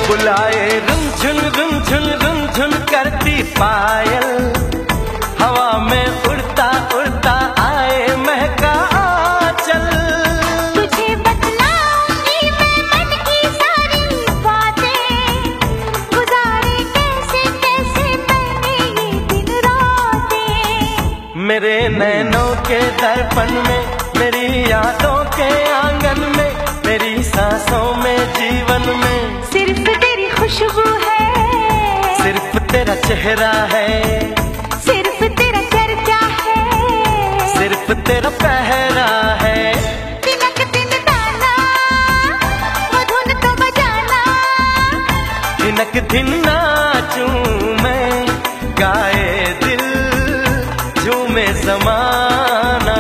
बुलाए रुनझुन करती पायल, हवा में उड़ता उड़ता आए महका आंचल। तुझे बतलाऊंगी मैं मन की सारी बातें, गुजारे कैसे कैसे मैंने ये दिन रातें। मेरे नैनों के दर्पण में, मेरी यादों के आंगन में, मेरी सांसों में, जीवन में सिर्फ तेरी खुशबू है, सिर्फ तेरा चेहरा है, सिर्फ तेरा चर्चा है, सिर्फ तेरा पहरा है। तिनक तिन दाना वो धुन तो बजाना, थिनक थिन नाचूं मैं, गाए दिल झूमे ज़माना।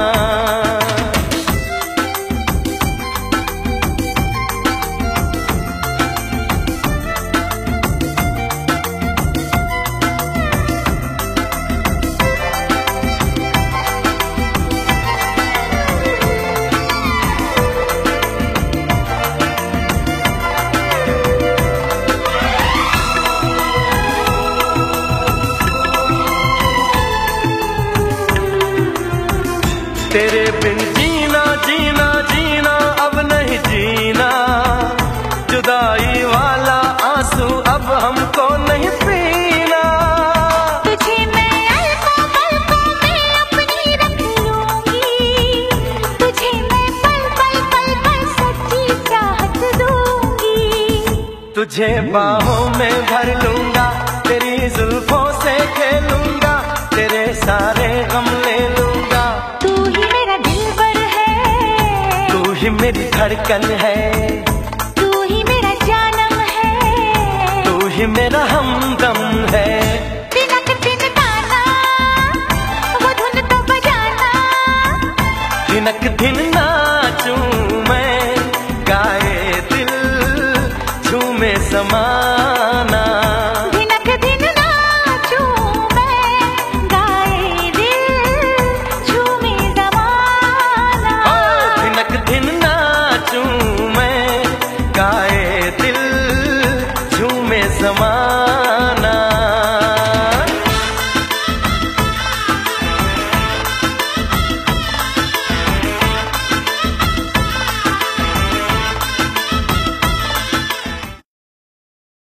तेरे बिन जीना जीना जीना अब नहीं जीना, जुदाई वाला आंसू अब हमको नहीं पीना। तुझे मैं अलकों पलकों में अपनी रख लूंगी, तुझे मैं पल पल पल पल सच्ची चाहत दूंगी। तुझे बाहों में भर लूंगा, तेरी जुल्फों से खेलूंगा, तेरे सारे गम ले लूंगा। तू ही मेरा दिलबर है, तू ही मेरी धड़कन है, तू ही मेरा जानम है, तू ही मेरा हमदम है। तिनक तिन ताना वो धुन तो बजाना, थिनक थिन नाचूं मैं, गाए दिल झूमे ज़माना। तिनक तिन नाचूं मैं, गाए दिल झूमे ज़माना। थिनक थिन नाचूं मैं, गाए दिल झूमे ज़माना।